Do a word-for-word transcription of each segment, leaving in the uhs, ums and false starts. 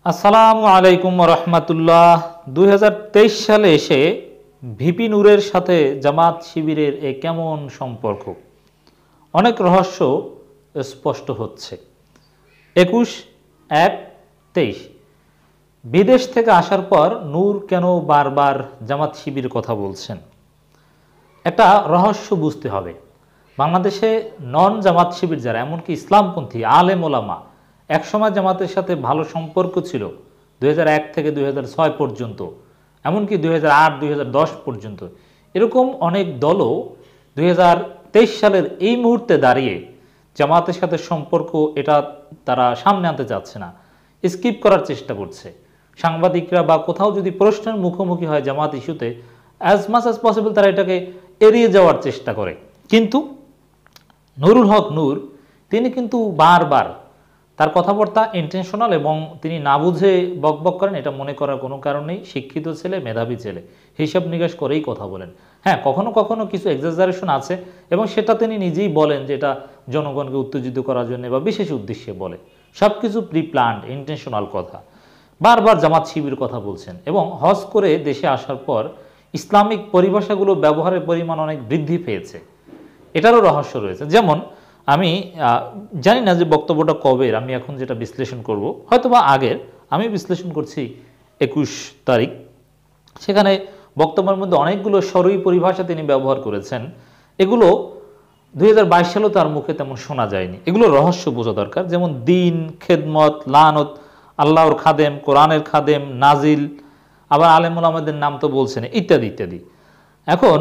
আসসালামু আলাইকুম রহমতুল্লাহ। দুই হাজার তেইশ সালে এসে ভিপি নূরের সাথে জামাত শিবিরের এ কেমন সম্পর্ক, অনেক রহস্য স্পষ্ট হচ্ছে। একুশ এক তেইশ বিদেশ থেকে আসার পর নূর কেন বারবার জামাত শিবির কথা বলছেন? একটা রহস্য বুঝতে হবে। বাংলাদেশে নন জামাত শিবির যারা, এমনকি ইসলামপন্থী আলেম ওলামা, একসময় জামাতের সাথে ভালো সম্পর্ক ছিল দুই হাজার এক থেকে দুই হাজার ছয় পর্যন্ত, এমনকি দুই হাজার আট দুই হাজার দশ পর্যন্ত। এরকম অনেক দলও দুই হাজার তেইশ সালের এই মুহূর্তে দাঁড়িয়ে জামাতের সাথে সম্পর্ক এটা তারা সামনে আনতে চাচ্ছে না, স্কিপ করার চেষ্টা করছে। সাংবাদিকরা বা কোথাও যদি প্রশ্নের মুখোমুখি হয় জামাত ইস্যুতে, অ্যাজ মাচ অ্যাজ পসিবল তারা এটাকে এড়িয়ে যাওয়ার চেষ্টা করে। কিন্তু নুরুল হক নূর তিনি কিন্তু বারবার তার কথাবার্তা ইন্টেনশনাল এবং তিনি না বুঝে বকবক করেন এটা মনে করার কোনো কারণ নেই। শিক্ষিত ছেলে, মেধাবী ছেলে, হিসাব নিকাশ করেই কথা বলেন। হ্যাঁ, কখনো কখনো কিছু এক্সাজারেশন আছে এবং সেটা তিনি নিজেই বলেন যে এটা জনগণকে উত্তেজিত করার জন্য বা বিশেষ উদ্দেশ্যে বলে। সব কিছু প্রি প্ল্যান্ড ইন্টেনশনাল কথা। বারবার জামাত শিবির কথা বলছেন এবং হজ করে দেশে আসার পর ইসলামিক পরিভাষাগুলো ব্যবহারের পরিমাণ অনেক বৃদ্ধি পেয়েছে, এটারও রহস্য রয়েছে। যেমন আমি জানি না যে বক্তব্যটা কবের, আমি এখন যেটা বিশ্লেষণ করব হয়তো বা আগের, আমি বিশ্লেষণ করছি একুশ তারিখ। সেখানে বক্তব্যের মধ্যে অনেকগুলো সরই পরিভাষা তিনি ব্যবহার করেছেন, এগুলো দুই হাজার বাইশ সালেও তার মুখে তেমন শোনা যায়নি। এগুলো রহস্য বোঝা দরকার। যেমন দিন, খেদমত, লানত, আল্লাহর খাদেম, কোরআনের খাদেম, নাজিল, আবার আলেমুল আমাদের নাম তো বলছেন, ইত্যাদি ইত্যাদি। এখন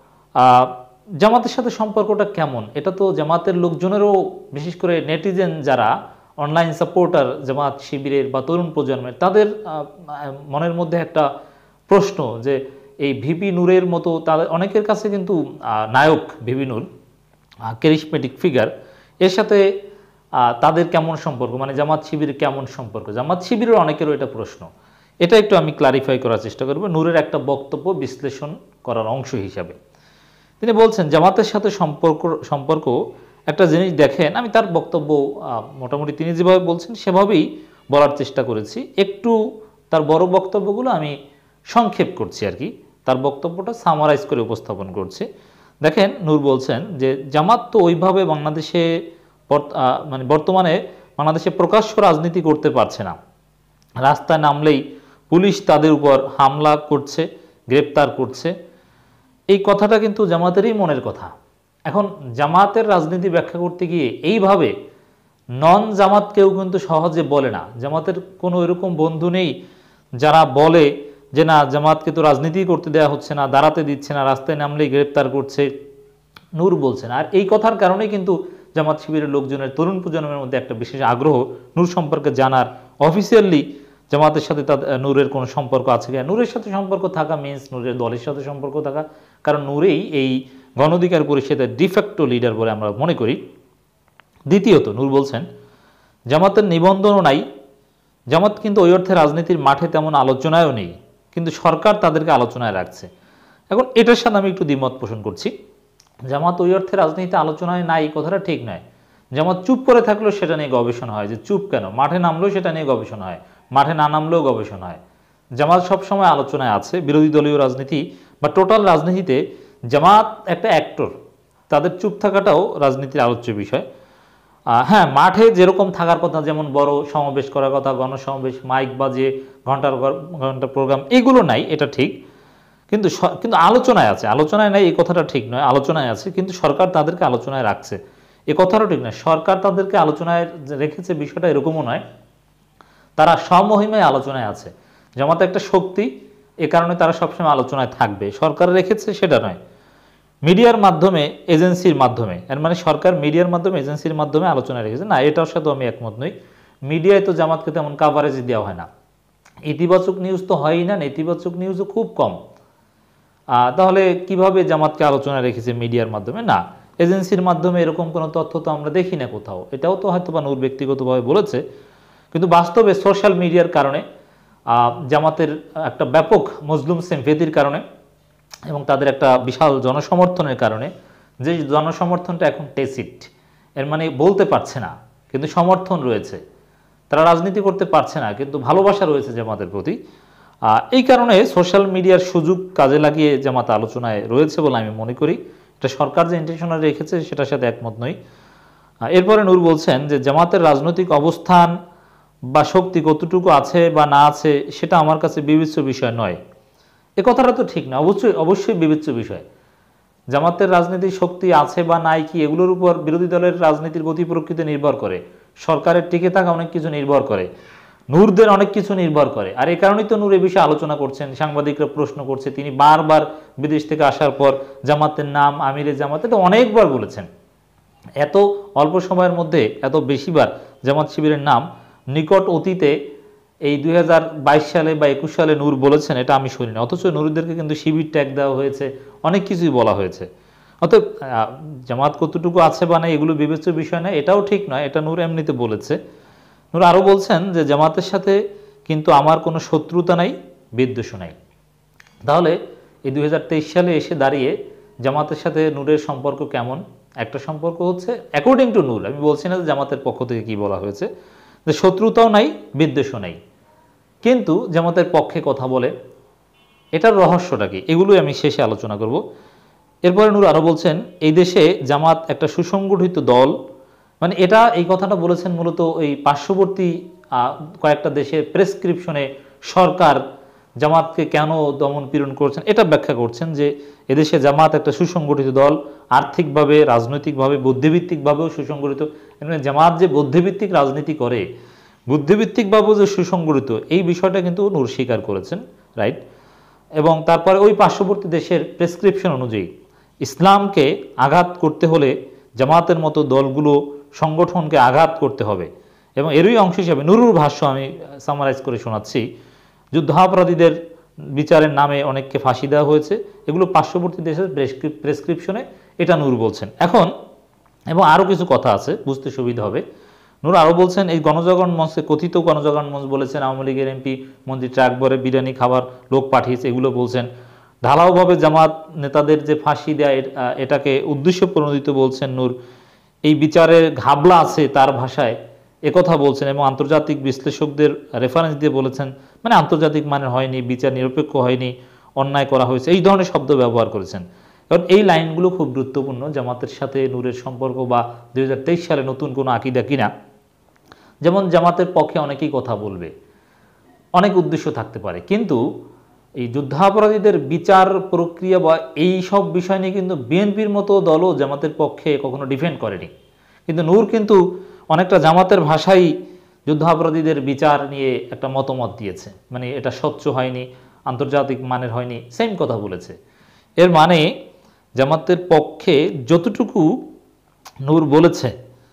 জামাতের সাথে সম্পর্কটা কেমন, এটা তো জামাতের লোকজনেরও, বিশেষ করে নেটিজেন যারা অনলাইন সাপোর্টার জামাত শিবিরের বা তরুণ প্রজন্মের, তাদের মনের মধ্যে একটা প্রশ্ন যে এই ভিপি নূরের মতো তাদের অনেকের কাছে কিন্তু নায়ক ভিপি নূর, ক্যারিসমেটিক ফিগার, এর সাথে তাদের কেমন সম্পর্ক, মানে জামাত শিবির কেমন সম্পর্ক, জামাত শিবিরের অনেকেরও এটা প্রশ্ন। এটা একটু আমি ক্লারিফাই করার চেষ্টা করব নূরের একটা বক্তব্য বিশ্লেষণ করার অংশ হিসাবে। তিনি বলছেন জামাতের সাথে সম্পর্ক সম্পর্ক একটা জিনিস দেখেন, আমি তার বক্তব্য মোটামুটি তিনি যেভাবে বলছেন সেভাবেই বলার চেষ্টা করেছি। একটু তার বড় বক্তব্যগুলো আমি সংক্ষেপ করছি আর কি, তার বক্তব্যটা সামারাইজ করে উপস্থাপন করছি। দেখেন, নূর বলছেন যে জামাত তো ওইভাবে বাংলাদেশে মানে বর্তমানে বাংলাদেশে প্রকাশ্য রাজনীতি করতে পারছে না। রাস্তায় নামলেই পুলিশ তাদের উপর হামলা করছে, গ্রেপ্তার করছে। এই কথাটা কিন্তু জামাতেরই মনের কথা। এখন জামাতের রাজনীতি ব্যাখ্যা করতে গিয়ে এইভাবে নন জামাত কেউ কিন্তু সহজে বলে না। জামাতের কোনো এরকম বন্ধু নেই যারা বলে যে না, জামাতকে তো রাজনীতি করতে দেওয়া হচ্ছে না, দাঁড়াতে দিচ্ছে না, রাস্তায় নামলেই গ্রেপ্তার করছে। নূর বলছেন, আর এই কথার কারণেই কিন্তু জামাত শিবিরের লোকজনের, তরুণ প্রজন্মের মধ্যে একটা বিশেষ আগ্রহ নূর সম্পর্কে জানার। অফিসিয়ালি জামাতের সাথে তাদের নূরের কোনো সম্পর্ক আছে কিনা, নূরের সাথে সম্পর্ক থাকা মিন্স নূরের দলের সাথে সম্পর্ক থাকা, কারণ নূরেই এই গণ অধিকার পরিষদের ডিফ্যাক্টো লিডার বলে আমরা মনে করি। দ্বিতীয়ত, নূর বলছেন জামাতের নিবন্ধনও নাই, জামাত কিন্তু ওই অর্থে রাজনীতির মাঠে তেমন আলোচনায়ও নেই, কিন্তু সরকার তাদেরকে আলোচনায় রাখছে। এখন এটার সাথে আমি একটু দ্বিমত পোষণ করছি। জামাত ওই অর্থে রাজনীতিতে আলোচনায় নাই কথাটা ঠিক নয়। জামাত চুপ করে থাকলেও সেটা নিয়ে গবেষণা হয়, যে চুপ কেন, মাঠে নামলেও সেটা নিয়ে গবেষণা হয়, মাঠে না নামলেও গবেষণা হয়। জামাত সবসময় আলোচনায় আছে। বিরোধী দলীয় রাজনীতি বা টোটাল রাজনীতিতে জামাত একটা অ্যাক্টর, তাদের চুপ থাকাটাও রাজনীতির আলোচ্য বিষয়। হ্যাঁ, মাঠে যেরকম থাকার কথা, যেমন বড় সমাবেশ করার কথা, গণসমাবেশ, মাইক বাজিয়ে ঘন্টার ঘন্টা প্রোগ্রাম, এগুলো নাই, এটা ঠিক। কিন্তু কিন্তু আলোচনায় আছে, আলোচনায় নাই এই কথাটা ঠিক নয়, আলোচনায় আছে, কিন্তু সরকার তাদেরকে আলোচনায় রাখছে এ কথাটাও ঠিক নয়। সরকার তাদেরকে আলোচনায় রেখেছে বিষয়টা এরকমও নয়, তারা সমহিমায় আলোচনায় আছে। জামাত একটা শক্তি, এ কারণে তারা সবসময় আলোচনায় থাকবে। সরকার রেখেছে সেটা নয়, মিডিয়ার মাধ্যমে, এজেন্সির মাধ্যমে, এর মানে সরকার মিডিয়ার মাধ্যমে, এজেন্সির মাধ্যমে আলোচনায় রেখেছে না, এটার সাথে আমি একমত নই। মিডিয়ায় তো জামাতকে তেমন কাভারেজ দেওয়া হয় না, ইতিবাচক নিউজ তো হয়ই না, নেতিবাচক নিউজও খুব কম। তাহলে কিভাবে জামাতকে আলোচনায় রেখেছে মিডিয়ার মাধ্যমে? না, এজেন্সির মাধ্যমে এরকম কোনো তথ্য তো আমরা দেখি না কোথাও। এটাও তো হয়তো বা নূর ব্যক্তিগতভাবে বলেছে, কিন্তু বাস্তবে সোশ্যাল মিডিয়ার কারণে, জামাতের একটা ব্যাপক মজলুম সিম্প্যাথির কারণে এবং তাদের একটা বিশাল জনসমর্থনের কারণে, যে জনসমর্থনটা এখন টেসিট, এর মানে বলতে পারছে না কিন্তু সমর্থন রয়েছে, তারা রাজনীতি করতে পারছে না, কিন্তু ভালোবাসা রয়েছে জামাতের প্রতি। এই কারণে সোশ্যাল মিডিয়ার সুযোগ কাজে লাগিয়ে জামাত আলোচনায় রয়েছে বলে আমি মনে করি। এটা সরকার যে ইন্টেনশনাল রেখেছে সেটার সাথে একমত নই। এরপরে নূর বলছেন যে জামাতের রাজনৈতিক অবস্থান বা শক্তি কতটুকু আছে বা না আছে সেটা আমার কাছে বিবেচ্য বিষয় নয়। এ কথাটা তো ঠিক না, অবশ্যই অবশ্যই বিবেচ্য বিষয়। জামাতের রাজনীতির শক্তি আছে বা নাই কি এগুলোর উপর বিরোধী দলের রাজনীতির গতি প্রকৃতি নির্ভর করে, সরকারের টিকে থাকা অনেক কিছু নির্ভর করে, নূরদের অনেক কিছু নির্ভর করে। আর এই কারণেই তো নূর এ বিষয়ে আলোচনা করছেন, সাংবাদিকরা প্রশ্ন করছে, তিনি বারবার বিদেশ থেকে আসার পর জামাতের নাম আমিরে জামাত এটা অনেকবার বলেছেন। এত অল্প সময়ের মধ্যে এত বেশিবার জামাত শিবিরের নাম নিকট অতীতে এই দুই হাজার বাইশ সালে বা একুশ সালে নূর বলেছেন এটা আমি শুনিনি, অথচ নূরদেরকে কিন্তু শিবির ট্যাগ দেওয়া হয়েছে, অনেক কিছুই বলা হয়েছে। অতএব জামাত কতটুকু আছে বা না এগুলো বিবেচ্য বিষয় না, এটাও ঠিক নয়, এটা নূর এমনিতে বলেছে। নূর আরও বলছেন যে জামাতের সাথে কিন্তু আমার কোনো শত্রুতা নাই, বিদ্বেষও নাই। তাহলে এই দুই হাজার তেইশ সালে এসে দাঁড়িয়ে জামাতের সাথে নূরের সম্পর্ক কেমন? একটা সম্পর্ক হচ্ছে অ্যাকর্ডিং টু নূর, আমি বলছি না যে জামাতের পক্ষ থেকে কি বলা হয়েছে, যে শত্রুতাও নাই বিদ্বেষও নাই, কিন্তু জামাতের পক্ষে কথা বলে। এটার রহস্যটা কি এগুলোই আমি শেষে আলোচনা করব। এরপরে নূর আরও বলছেন এই দেশে জামাত একটা সুসংগঠিত দল, মানে এটা এই কথাটা বলেছেন মূলত এই পার্শ্ববর্তী কয়েকটা দেশের প্রেসক্রিপশনে সরকার জামাতকে কেন দমন পীড়ন করছেন এটা ব্যাখ্যা করছেন, যে এদেশে জামাত একটা সুসংগঠিত দল, আর্থিকভাবে রাজনৈতিকভাবে বুদ্ধিভিত্তিকভাবেও সুসংগঠিত। মানে জামাত যে বুদ্ধিভিত্তিক রাজনীতি করে, বুদ্ধিভিত্তিকভাবেও যে সুসংগঠিত এই বিষয়টা কিন্তু নূর স্বীকার করেছেন, রাইট। এবং তারপরে ওই পার্শ্ববর্তী দেশের প্রেসক্রিপশন অনুযায়ী ইসলামকে আঘাত করতে হলে জামাতের মতো দলগুলো সংগঠনকে আঘাত করতে হবে। এবং এরই অংশ হিসাবে নুরুর ভাষ্য আমি সামারাইজ করে শোনাচ্ছি, যুদ্ধাপরাধীদের বিচারের নামে অনেককে ফাঁসি দেওয়া হয়েছে, এগুলো পার্শ্ববর্তী দেশের প্রেসক্রিপশনে, এটা নূর বলছেন। এখন এবং আরও কিছু কথা আছে, বুঝতে সুবিধা হবে। নূর আরও বলছেন এই গণজাগরণ মঞ্চে, কথিত গণজাগরণ মঞ্চ বলেছেন আওয়ামী লীগের এমপি মন্ত্রী ট্রাক ভরে বিরিয়ানি খাবার লোক পাঠিয়েছে, এগুলো বলছেন। ঢালাওভাবে জামাত নেতাদের যে ফাঁসি দেয় এটাকে উদ্দেশ্য প্রণোদিত বলছেন নূর। এই বিচারের ঘাবলা আছে তার ভাষায় একথা বলছেন, এবং আন্তর্জাতিক বিশ্লেষকদের রেফারেন্স দিয়ে বলেছেন মানে আন্তর্জাতিক মানের হয়নি, বিচার নিরপেক্ষ হয়নি, অন্যায় করা হয়েছে, এই ধরনের শব্দ ব্যবহার করেছেন। কারণ এই লাইনগুলো খুব গুরুত্বপূর্ণ, জামাতের সাথে নূরের সম্পর্ক বা দুই হাজার তেইশ সালে নতুন কোনো আকিদা কিনা। যেমন জামাতের পক্ষে অনেকেই কথা বলবে, অনেক উদ্দেশ্য থাকতে পারে, কিন্তু এই যুদ্ধাপরাধীদের বিচার প্রক্রিয়া বা এই সব বিষয় নিয়ে কিন্তু বিএনপির মতো দলও জামাতের পক্ষে কখনো ডিফেন্ড করেনি। কিন্তু নূর কিন্তু অনেকটা জামাতের ভাষাই যুদ্ধাপরাধীদের বিচার নিয়ে একটা মতামত দিয়েছে, মানে এটা স্বচ্ছ হয়নি, আন্তর্জাতিক মানের হয়নি, সেম কথা বলেছে। এর মানে জামাতের পক্ষে যতটুকু নূর বলেছে,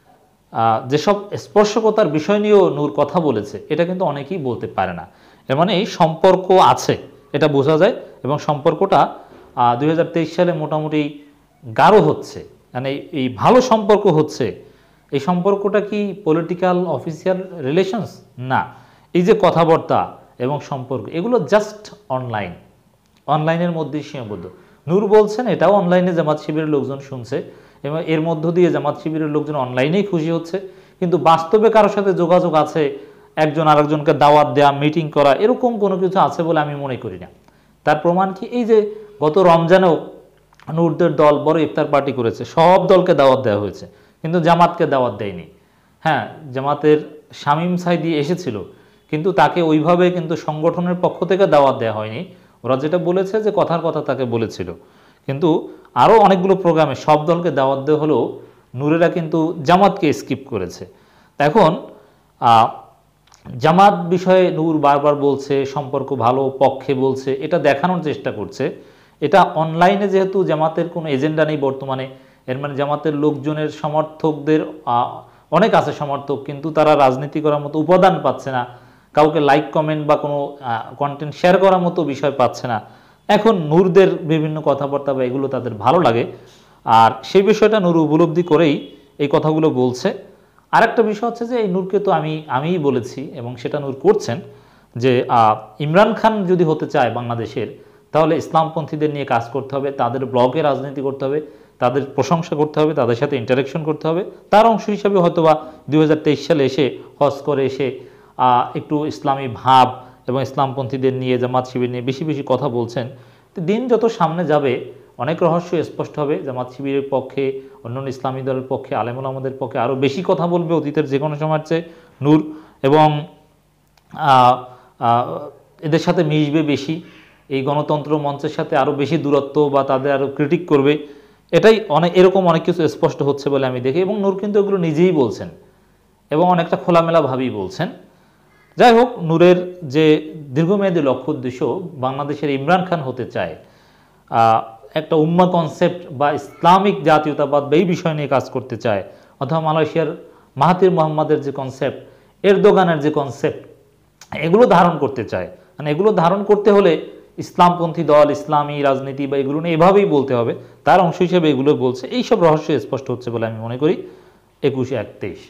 যেসব স্পর্শকতার বিষয় নিয়েও নূর কথা বলেছে, এটা কিন্তু অনেকেই বলতে পারে না। এর মানে সম্পর্ক আছে, এটা বোঝা যায়, এবং সম্পর্কটা দুই হাজার তেইশ সালে মোটামুটি গাঢ় হচ্ছে, মানে এই ভালো সম্পর্ক হচ্ছে। এই সম্পর্কটা কি পলিটিক্যাল অফিসিয়াল রিলেশনস না, এই যে কথাবার্তা এবং সম্পর্ক এগুলো জাস্ট অনলাইন, অনলাইনের মধ্যেই সীমাবদ্ধ। নূর বলছেন এটাও অনলাইনে জামাত শিবিরের লোকজন শুনছে, এবং এর মধ্য দিয়ে জামাত শিবিরের লোকজন অনলাইনেই খুশি হচ্ছে, কিন্তু বাস্তবে কারোর সাথে যোগাযোগ আছে, একজন আরেকজনকে দাওয়াত দেওয়া, মিটিং করা, এরকম কোনো কিছু আছে বলে আমি মনে করি না। তার প্রমাণ কি, এই যে গত রমজানেও নূরদের দল বড় ইফতার পার্টি করেছে, সব দলকে দাওয়াত দেওয়া হয়েছে, কিন্তু জামাতকে দাওয়াত দেয়নি। হ্যাঁ, জামাতের শামীম সাইদি এসেছিল, কিন্তু তাকে ওইভাবে কিন্তু সংগঠনের পক্ষ থেকে দাওয়াত দেওয়া হয়নি। ওরা যেটা বলেছে যে কথার কথা তাকে বলেছিল, কিন্তু আরও অনেকগুলো প্রোগ্রামে সব দলকে দাওয়াত দেওয়া হলেও নূরেরা কিন্তু জামাতকে স্কিপ করেছে। এখন জামাত বিষয়ে নূর বারবার বলছে সম্পর্ক ভালো, পক্ষে বলছে, এটা দেখানোর চেষ্টা করছে। এটা অনলাইনে যেহেতু জামাতের কোনো এজেন্ডা নেই বর্তমানে, এর মানে জামাতের লোকজনের সমর্থকদের অনেক আছে সমর্থক, কিন্তু তারা রাজনীতি করার মতো উপাদান পাচ্ছে না, কাউকে লাইক কমেন্ট বা কোনো কন্টেন্ট শেয়ার করার মতো বিষয় পাচ্ছে না। এখন নূরদের বিভিন্ন কথাবার্তা বা এগুলো তাদের ভালো লাগে, আর সেই বিষয়টা নূর উপলব্ধি করেই এই কথাগুলো বলছে। আরেকটা বিষয় হচ্ছে যে এই নূরকে তো আমি আমিই বলেছি, এবং সেটা নূর করছেন, যে ইমরান খান যদি হতে চায় বাংলাদেশের, তাহলে ইসলামপন্থীদের নিয়ে কাজ করতে হবে, তাদের ব্লকে রাজনীতি করতে হবে, তাদের প্রশংসা করতে হবে, তাদের সাথে ইন্টারাকশন করতে হবে। তার অংশ হিসাবে হয়তোবা দুই হাজার তেইশ সালে এসে হজ করে এসে একটু ইসলামী ভাব এবং ইসলামপন্থীদের নিয়ে, জামাত শিবির নিয়ে বেশি বেশি কথা বলছেন। তো দিন যত সামনে যাবে অনেক রহস্য স্পষ্ট হবে। জামাত শিবিরের পক্ষে, অন্যান্য ইসলামী দলের পক্ষে, আলেমুল আমাদের পক্ষে আরও বেশি কথা বলবে অতীতের যে কোনো সময়ের চেয়ে নূর, এবং এদের সাথে মিশবে বেশি, এই গণতন্ত্র মঞ্চের সাথে আরও বেশি দূরত্ব বা তাদের আরও ক্রিটিক করবে। এটাই অনেক এরকম অনেক কিছু স্পষ্ট হচ্ছে বলে আমি দেখি, এবং নূর কিন্তু এগুলো নিজেই বলছেন এবং অনেকটা খোলামেলাভাবেই বলছেন। যাই হোক, নূরের যে দীর্ঘমেয়াদী লক্ষ্য উদ্দেশ্য বাংলাদেশের ইমরান খান হতে চায়, একটা উম্মা কনসেপ্ট বা ইসলামিক জাতীয়তাবাদ বা এই বিষয় নিয়ে কাজ করতে চায়, অথবা মালয়েশিয়ার মাহাতির মোহাম্মদের যে কনসেপ্ট, এরদোগানের যে কনসেপ্ট, এগুলো ধারণ করতে চায়। মানে এগুলো ধারণ করতে হলে ইসলামপন্থী দল, ইসলামী রাজনীতি বা এগুলো নিয়ে এভাবেই বলতে হবে, তার অংশ হিসেবে এগুলো বলছে। এইসব রহস্য স্পষ্ট হচ্ছে বলে আমি মনে করি একুশে এক তেইশ।